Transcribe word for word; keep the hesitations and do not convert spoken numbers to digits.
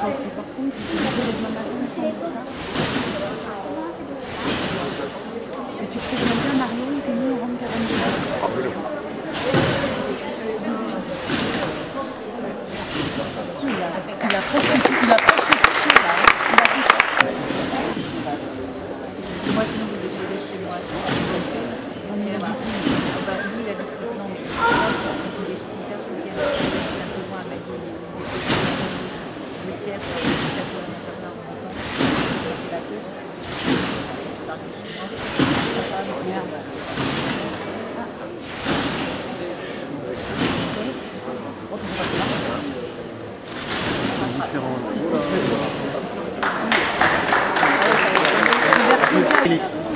par contre, tu peux demander demain matin, ça, ça. Et tu préviens bien Mario que nous on rentre à vingt-deux heures. Il a, il a presque il a presque touché là. Il a touché. Moi sinon vous êtes chez moi. On est là. Bah, lui il habite maintenant. Il est personne qui est là. Un peu moins avec le tiers. Différents.